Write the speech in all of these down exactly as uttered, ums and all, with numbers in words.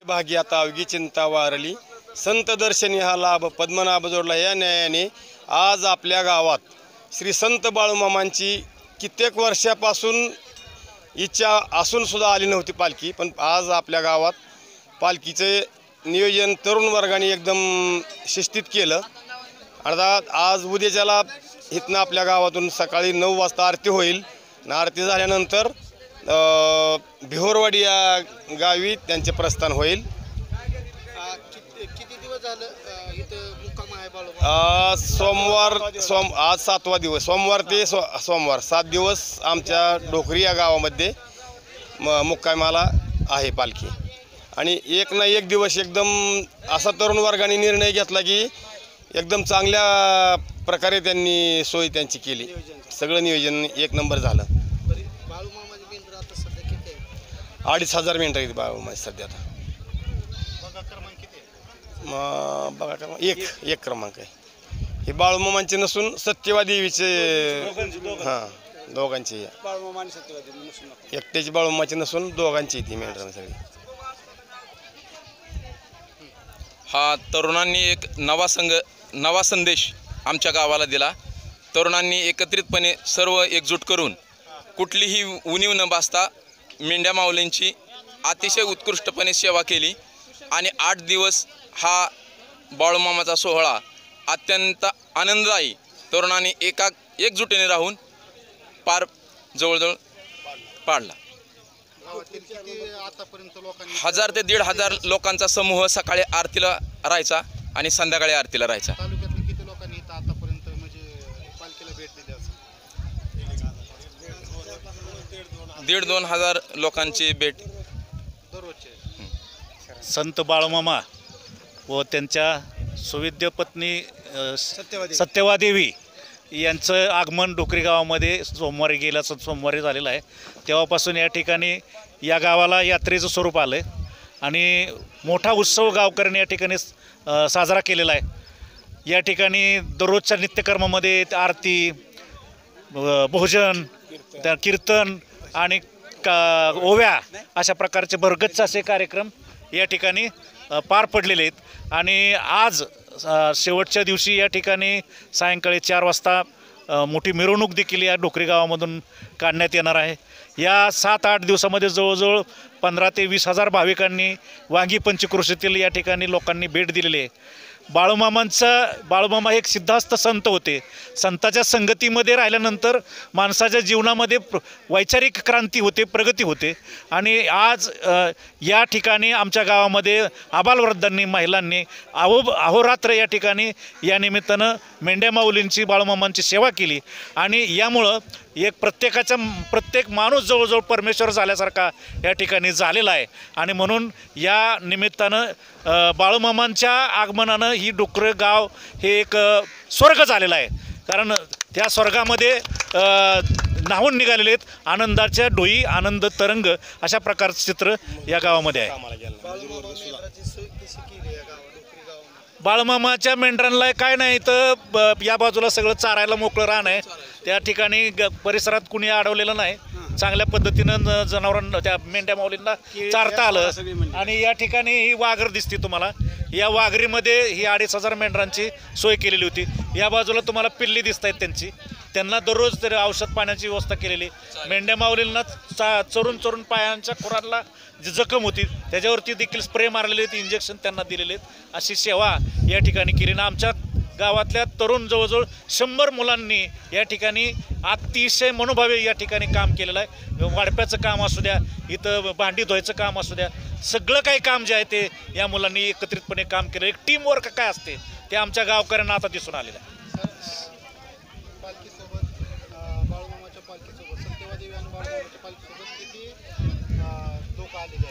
भागी आता अवघी चिंता वारली, संत दर्शनी हा लाभ पद्मनाभ जोडला। या न्यायाने आज आपल्या गावात श्री संत बाळूमामांची कित्येक वर्षापासून इच्छा असून सुद्धा आली नव्हती पालखी, पण आज आपल्या गावात पालखीचे नियोजन तरुण वर्गाने एकदम शिस्तीत केलं। अर्थात आज उद्याच्याला इथनं आपल्या गावातून सकाळी नऊ वाजता आरती होईल आणि आरती झाल्यानंतर भिहोरवाडी या गावी त्यांचे प्रस्थान होईल। किती दिवस झालं इथं मुक्काम आहे बाळूमामा? सोमवार सोम आज सातवा दिवस, सोमवार ते सो सोमवार सात दिवस आमच्या डोकरी या गावामध्ये म मुक्कामाला आहे पालखी। आणि एक ना एक दिवस एकदम असा तरुण वर्गाने निर्णय घेतला की एकदम चांगल्या प्रकारे त्यांनी सोय त्यांची केली, सगळं नियोजन एक नंबर झालं। बाळूमामाची मेंढरं आता सध्या किती आहे? अडीच हजार मेंढरं आहेत बाळूमामा सध्या आता। बघा क्रमांक किती आहे? मग बघा क्रमांक एक एक क्रमांक आहे। हे बाळूमामांचे नसून सत्यवा देवीचे, हां दोघांची, बाळूमामा आणि सत्यवा देवी नसून एकट्याची बाळूमामाची नसून दोघांची ती मेंढरं सगळी। हा तरुणांनी एक नवा संघ नवा संदेश आमच्या गावाला दिला। तरुणांनी एकत्रितपणे सर्व एकजूट करून कुठलीही उणीव न भासता मेंढ्या माऊलींची अतिशय उत्कृष्टपणे सेवा केली आणि आठ दिवस हा बाळूमामाचा सोहळा अत्यंत आनंददायी तरुणांनी एका एकजुटीने राहून पार जवळजवळ पाडला। हजार ते दीड हजार लोकांचा समूह सकाळी आरतीला राहायचा आणि संध्याकाळी आरतीला राहायचा। तालुक्यातून किती लोकांनी इथं आतापर्यंत म्हणजे पालखीला भेट दिली असेल? दीड दोन हजार लोकांची भेट दररोजचे। संत बाळूमामा व त्यांच्या सुविद्य पत्नी सत्यवा देवी यांचं आगमन डोकरी गावामध्ये सोमवारी गेल्या सोमवारी झालेलं आहे। तेव्हापासून या ठिकाणी या गावाला यात्रेचं स्वरूप आलं आहे आणि मोठा उत्सव गावकऱ्यांनी या ठिकाणी साजरा केलेला आहे। या ठिकाणी दररोजच्या नित्यकर्मामध्ये आरती, भोजन, त्या कीर्तन आणि का ओव्या अशा प्रकारचे भरगच्च असे कार्यक्रम या ठिकाणी पार पडलेले आहेत। आणि आज शेवटच्या दिवशी या ठिकाणी सायंकाळी चार वाजता मोठी मिरवणूक देखील या डोकरी गावामधून काढण्यात येणार आहे। या सात आठ दिवसामध्ये जवळजवळ पंधरा ते वीस हजार भाविकांनी वांगी पंचक्रोशीतील या ठिकाणी लोकांनी भेट दिलेली आहे। बाळूमामांचं बाळूमामा हे एक सिद्धास्त संत होते। संताच्या संगतीमध्ये राहिल्यानंतर माणसाच्या जीवनामध्ये वैचारिक क्रांती होते, प्रगती होते। आणि आज या ठिकाणी आमच्या गावामध्ये आबालवृद्धांनी, महिलांनी अहो अहोरात्र या ठिकाणी या निमित्तानं मेंढ्या माऊलींची, बाळूमामांची सेवा केली आणि यामुळं एक प्रत्येकाचा प्रत्येक माणूस जवळजवळ परमेश्वर झाल्यासारखा या ठिकाणी झालेला आहे। आणि म्हणून या निमित्तानं बाळूमामांच्या आगमनानं ही डोकर गाव हे एक स्वर्ग झालेलं आहे। कारण त्या स्वर्गामध्ये न्हावून निघालेले आहेत आनंदाच्या डोई, आनंद तरंग अशा प्रकारचं चित्र या गावामध्ये आहे। बाळूमामाच्या मेंढरांना काय नाही तर या बाजूला सगळं चारायला मोकळं रान आहे। त्या ठिकाणी ग परिसरात कुणी अडवलेलं नाही, चांगल्या पद्धतीनं जनावरांना त्या मेंढ्या माऊलींना चारता आलं। आणि या ठिकाणी ही वाघर दिसते तुम्हाला, या वाघरीमध्ये ही अडीच हजार मेंढरांची सोय केलेली होती। या बाजूला तुम्हाला पिल्ली दिसत आहेत त्यांची, त्यांना दररोज तरी औषध पाण्याची व्यवस्था केलेली। मेंढ्या माऊलींना चा चरून चरून पायांच्या खुरांना जी जखम होती त्याच्यावरती देखील स्प्रे मारलेले आहेत, इंजेक्शन त्यांना दिलेले आहेत। अशी सेवा या ठिकाणी केली ना आमच्या गावातल्या तरुण जवळजवळ शंभर मुलांनी या ठिकाणी अतिशय मनोभावे या ठिकाणी काम केलेलं आहे। वाडप्याचं काम असू द्या, इथं भांडी धुवायचं काम असू द्या, सगळं काही काम जे आहे ते या मुलांनी एकत्रितपणे काम केलं। एक टीम वर्क काय असते ते आमच्या गावकऱ्यांना आता दिसून आलेलं आहे। बाळूमामाच्या पालखीसोबत सत्यवा देवी आणि बाळूमामाच्या पालखीसोबत किती लोक आलेले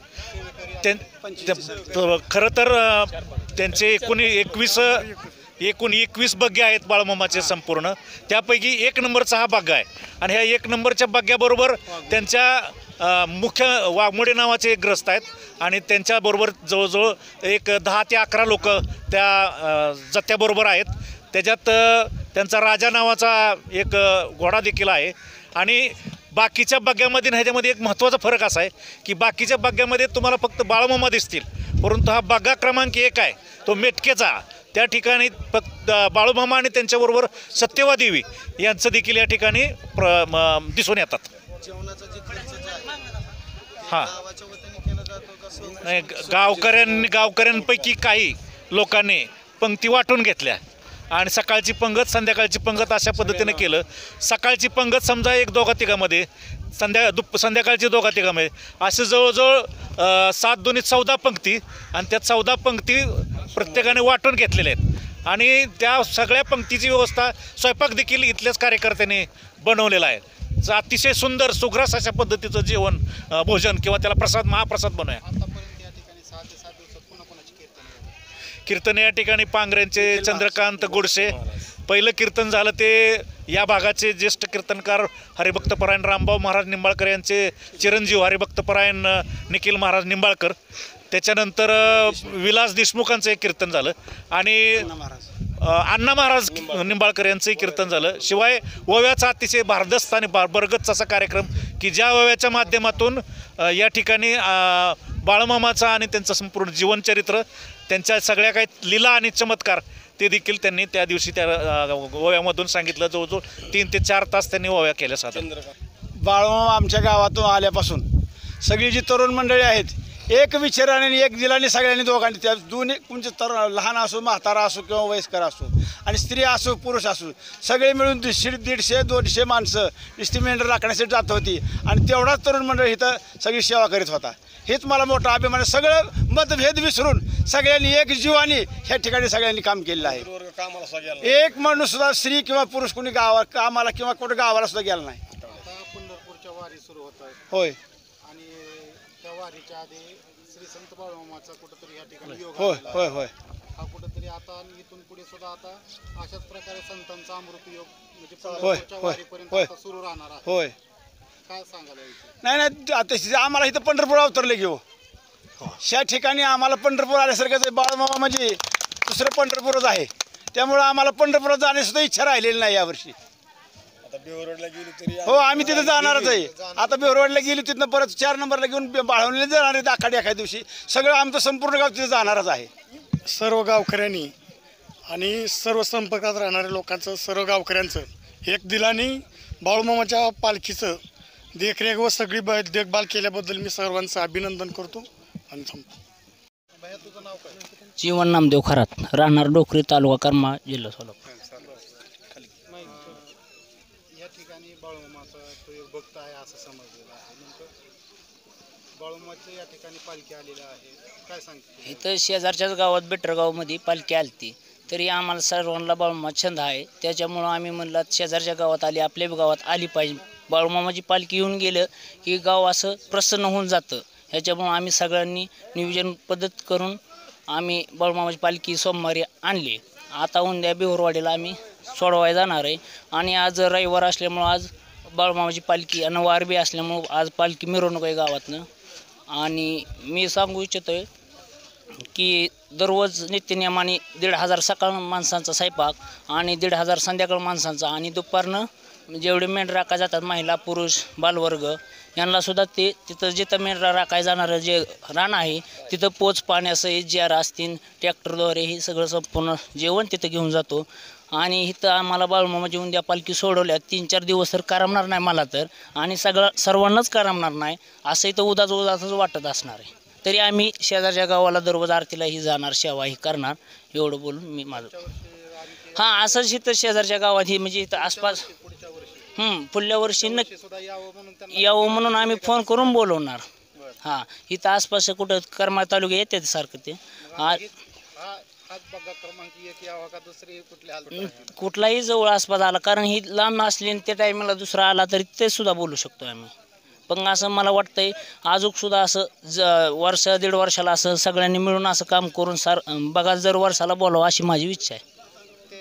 आहेत? खरं तर त्यांचे एकूण एकवीस एकूण एकवीस बग्गे आहेत बाळूमामाचे संपूर्ण, त्यापैकी एक नंबरचा हा बग्गा आहे। आणि ह्या एक नंबरच्या बग्ग्याबरोबर त्यांच्या मुख्य वाघमोडे नावाचे एक ग्रस्त आहेत आणि त्यांच्याबरोबर जवळजवळ एक दहा ते अकरा लोक त्या जत्त्याबरोबर आहेत। त्याच्यात त्यांचा राजा नावाचा एक घोडा देखील आहे। आणि बाकीच्या बग्ग्यामध्ये आणि ह्याच्यामध्ये एक महत्त्वाचा फरक असा आहे की बाकीच्या बग्ग्यामध्ये तुम्हाला फक्त बाळमामा दिसतील, परंतु हा बग्गा क्रमांक एक आहे तो मेटकेचा, त्या ठिकाणी फक्त बाळूमामा आणि त्यांच्याबरोबर सत्यवा देवी यांचं देखील या ठिकाणी प्र म- दिसून येतात. जेवणाचा जे खर्च जे आहे हां गावाच्या वतीने केला जातो कसं नाही, गावकऱ्यांनी गावकऱ्यांपैकी काही लोकांनी पंक्ती वाटून घेतल्या आणि सकाळची पंगत संध्याकाळची पंगत अशा पद्धतीने केलं. सकाळची पंगत समजा एक दोघा तिघामध्ये, संध्या दुप संध्याकाळची दोघा तिघामध्ये, असे जवळजवळ अ, सात दोन्ही चौदा पंक्ती आणि त्या चौदा पंक्ती प्रत्येकाने वाटून घेतलेल्या आहेत आणि त्या सगळ्या पंक्तीची व्यवस्था स्वयंपाक देखील इथल्याच कार्यकर्त्यांनी बनवलेला आहे. ज- अतिशय सुंदर सुग्रास अशा पद्धतीचं जेवण अ, भोजन किंवा त्याला प्रसाद महाप्रसाद बनवूया. आतापर्यंत या ठिकाणी सहा ते सात दिवसात पुन्हा कोणाची कीर्तन झाली? कीर्तन या ठिकाणी पांगऱ्यांचे चंद्रकांत गोडसे पहिलं कीर्तन झालं ते या भागाचे ज्येष्ठ कीर्तनकार हरिभक्तपरायण रामभाऊ महाराज निंबाळकर यांचे चिरंजीव हरिभक्तपरायण अ, निखिल महाराज निंबाळकर. त्याच्यानंतर अ, विलास देशमुखांचं एक कीर्तन झालं आणि अ, अण्णा महाराज निंबाळकर यांचंही कीर्तन झालं. शिवाय ओव्याचा अतिशय भारदस्त आणि बार बरगतचा असा कार्यक्रम की ज्या ओव्याच्या माध्यमातून अ, या ठिकाणी अ, बाळमामाचा आणि त्यांचं संपूर्ण जीवनचरित्र, त्यांच्या सगळ्या काही लीला आणि चमत्कार ते देखील त्यांनी त्या दिवशी त्या अ, ओव्यामधून सांगितलं. जवळजवळ तीन ते चार तास त्यांनी ओव्या केल्या साधारण. बाळूमामा आमच्या गावातून आल्यापासून सगळी जी तरुण मंडळी आहेत एक विचाराने आणि एक दिलाने सगळ्यांनी दोघांनी त्या दोन्ही म्हणजे तर लहान असो म्हातारा असो किंवा वयस्कर असो आणि स्त्री असो पुरुष असो सगळे मिळून दीडशे दीडशे दोनशे माणसं नुसती मेंढर राखण्यासाठी जात होती आणि तेवढाच तरुण मंडळ इथं सगळी सेवा करीत होता. हेच मला मोठा अभिमान आहे. सगळं मतभेद विसरून सगळ्यांनी एक जीवाने ह्या ठिकाणी सगळ्यांनी काम केलेलं आहे. एक माणूस सुद्धा स्त्री किंवा पुरुष कोणी गावा कामाला किंवा कुठं गावाला सुद्धा गेला नाही. आता पंढरपूरच्या वारी सुरू होत आहे होय आणि त्या वारीच्या आधी श्री संत बाळूमामाचा कुठंतरी या ठिकाणी योग होय आलेला आहे. होय होय हा कुठंतरी आता आणि इथून पुढे सुद्धा आता अशाच प्रकारे संतांचा अमृत योग म्हणजे होय, पंढरपूरच्या होय, वारीपर्यंत होय. आता सुरू राहणार आहे. होय काय सांगायला यायचं? नाही नाही आता आम्हाला इथं पंढरपूर अवतरले घेऊ ह्या ठिकाणी आम्हाला पंढरपूर आल्यासारखंच आहे. बाळूमामा म्हणजे दुसरं पंढरपूरच आहे. त्यामुळं आम्हाला पंढरपुरात जाण्याची सुद्धा इच्छा राहिलेली नाही यावर्षी. हो आम्ही तिथं जाणारच आहे. आता बेहरवाडीला गेली तिथनं परत चार नंबरला घेऊन बाळवणीला जाणार आहे दाखाडी एखाद्या दिवशी. सगळं आमचं संपूर्ण गाव तिथं जाणारच आहे. सर्व गावकऱ्यांनी आणि सर्व संपर्कात राहणाऱ्या लोकांचं सर्व गावकऱ्यांचं एक दिलाने बाळूमामाच्या पालखीचं देखरेख व सगळी ब देखभाल केल्याबद्दल मी सर्वांचं अभिनंदन करतो आणि थांबतो. भैया तुझं नाव काय? जीवन नामदेव खरात, राहणार डोकरी, तालुका कर्मा, जिल्हा सोलापूर. या ठिकाणी बाळूमामाचा तो एक भक्त आहे असं समजलेलं आहे. नंतर बाळूमामाच्या या ठिकाणी पालखी आलेली आहे. काय सांगते? इथं शेजारच्याच गावात बेटरगावमध्ये पालखी आलती, तरी आम्हाला सर्वांना बाळूमामा छंद आहे. त्याच्यामुळं आम्ही म्हणलं शेजारच्या गावात आली, आपल्या गावात आली पाहिजे. बाळूमामाची पालखी येऊन गेलं की गाव असं प्रसन्न होऊन जातं. ह्याच्यामुळं आम्ही सगळ्यांनी नियोजन पद्धत करून आम्ही बाळूमामाची पालखी सोमवारी आणली. आता उद्या बेहरवाडीला आम्ही सोडवायला जाणार आहे आणि आज रविवार असल्यामुळं आज बाळूमामाची पालखी आणि वार बी असल्यामुळं आज पालखी मिरवणूक आहे गावातनं. आणि मी सांगू इच्छितो आहे की दररोज नित्यनियमाने दीड हजार सकाळ माणसांचा स्वयंपाक आणि दीड हजार संध्याकाळ माणसांचा आणि दुपारनं जेवढे मेंढ राखा जातात महिला पुरुष बालवर्ग यांनासुद्धा ते तिथं जिथं मेंढरा राखाय जाणारं जे रान आहे तिथं पोच पाण्यासहित जार असतील ट्रॅक्टरद्वारे हे सगळं संपूर्ण जेवण तिथं घेऊन जातो. आणि इथं आम्हाला बाळूमामाची उद्या पालखी सोडवल्या तीन चार दिवस तर करमणार नाही मला तर, आणि सगळं सर्वांनाच करमणार नाही असं इथं उदाच उदासच वाटत असणार आहे. तरी आम्ही शेजारच्या गावाला दररोज आरतीलाही जाणार, सेवाही करणार, एवढं बोलून मी माझं हां असंच इथं शेजारच्या गावात ही म्हणजे इथं आसपास हं पुढल्या वर्षी नक्की सुद्धा यावं म्हणून त्यांना यावं म्हणून आम्ही फोन करून बोलवणार. हां इथं आसपास कुठं करमाळ तालुक्यात येते सारखं ते हा हाच बघा क्रमांक एक यावा का दुसरी कुठली हाल कुठलाही जवळ आसपास आला, कारण ही लांब नसली आणि त्या टायमाला दुसरा आला तरी ते सुद्धा बोलू शकतो आम्ही. पण असं मला वाटतंय अजूनसुद्धा असं ज वर्ष दीड वर्षाला असं सगळ्यांनी मिळून असं काम करून सार बघा जर वर्षाला बोलावं अशी माझी इच्छा आहे. ते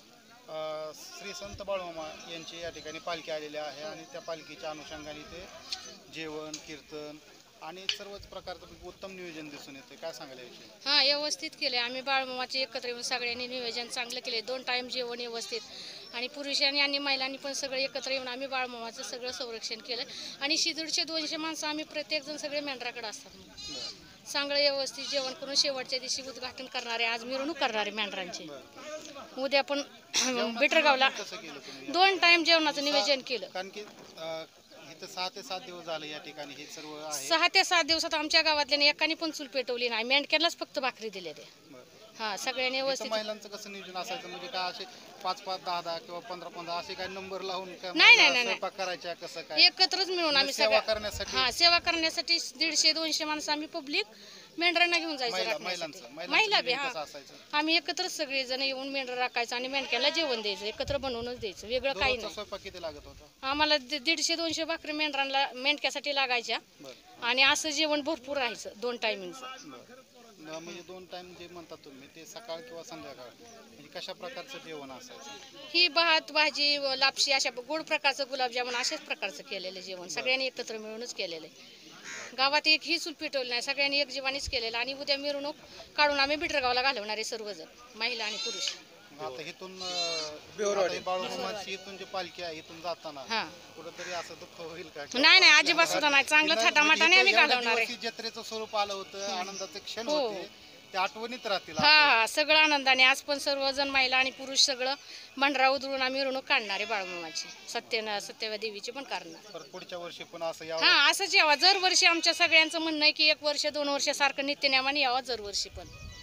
अ, श्री संत बाळूमामा यांची या ठिकाणी पालखी आलेली आहे आणि त्या पालखीच्या अनुषंगाने ते जेवण कीर्तन आणि सर्वच प्रकारचं उत्तम नियोजन दिसून येते. काय सांगायला याविषयी? हां व्यवस्थित केले आम्ही बाळमामाचे एकत्र येऊन सगळ्यांनी नियोजन चांगलं केले. दोन टाईम जेवण व्यवस्थित आणि पुरुषांनी आणि महिलांनी पण सगळे एकत्र येऊन आम्ही बाळूमामाचं सगळं संरक्षण केलं आणि दीडशे दोनशे माणसं आम्ही प्रत्येकजण सगळे मेंढराकडे असतात म्हणून चांगलं व्यवस्थित जेवण करून शेवटच्या दिवशी उद्घाटन करणारे, आज मिरवणूक करणारे मेंढरांची. उद्या पण बिटरगावला दोन टाइम जेवणाचं नियोजन केलं. कारण की अं, इथं सहा ते सात दिवस झाले या ठिकाणी हे सर्व आहे. सहा ते सात दिवसात आमच्या गावातल्याने एकाने पण चूल पेटवली नाही, मेंढक्यालाच फक्त भाकरी दिल्या ते. हा सगळ्यांनी इथं व्यवस्थित. महिलांचं कसं नियोजन असायचं म्हणजे काय असे पाच पाच दहा दहा किंवा पंधरा पंधरा असे काय नंबर लावून काय नाही, महिला नाही, नाही. स्वयंपाक करायच्या कसं काय एकत्रच मिळून आम्ही सेवा सगळ्या करण्यासाठी हा सेवा करण्यासाठी दीडशे दोनशे माणसं आम्ही पब्लिक मेंढरांना घेऊन जायचं महिला राखण्यासाठी. महिलांचं महिला महिलांचं बी नियोजन हा कसं असायचं? आम्ही एकत्रच सगळेजण येऊन मेंढर राखायचं आणि मेंढक्याला जेवण द्यायचं, एकत्र बनवूनच द्यायचं, वेगळं काही दररोजचा नाही. स्वयंपाक किती लागत होता? आम्हाला दि- दीडशे दोनशे भाकरी मेंढरांना मेंढक्यासाठी लागायच्या बरं आणि असं जेवण भरपूर राहायचं दोन टायमिंगचं. बरं न- म्हणजे दोन टाइम जे म्हणतात तुम्ही ते सकाळ किंवा संध्याकाळ म्हणजे कशा प्रकारचं जेवण असायचं? ही भात भाजी व लापशी अशा गोड प्रकारचं गुलाबजामुन अशाच प्रकारचं केलेलं जेवण सगळ्यांनी एकत्र मिळूनच केलेलं आहे. गावात एक ही चूल पेटवली नाही, सगळ्यांनी एक जीवानीच केलेलं आणि उद्या मिरवणूक काढून आम्ही बिटरगावला घालवणार आहे सर्वजण, महिला आणि पुरुष. मग आता इथून अं, बाळूमामाची इथून जी पालखी आहे इथून जाताना हा कुठंतरी असं दुःख होईल का? नाही नाही अजिबात सुद्धा नाही, चांगलं म्हणजे थाटामाटाने आम्ही एवढ्या घालवणार आहे. दिवशी जत्रेचं स्वरूप आलं होतं, आनंदाचे क्षण हो. होते ते आठवणीत राहतील हा हा सगळं आनंदाने आज पण सर्वजण महिला आणि पुरुष सगळं भंडारा उधळून आम्ही मिरवणूक काढणार आहे बाळूमामाची, सत्य सत्यव्या देवीची पण काढणार. परत पुढच्या वर्षी पण असं यावं. हा असंच यावा दरवर्षी. आमच्या सगळ्यांचं म्हणणं आहे की एक वर्ष दोन वर्ष सारखं नित्यनेमाने यावा दरवर्षी पण.